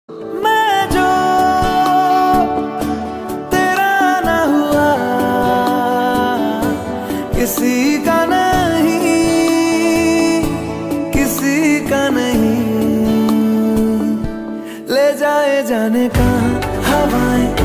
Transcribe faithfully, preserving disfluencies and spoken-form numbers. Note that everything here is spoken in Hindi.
मैं जो तेरा ना हुआ, किसी का नहीं, किसी का नहीं। ले जाए जाने का हवाएं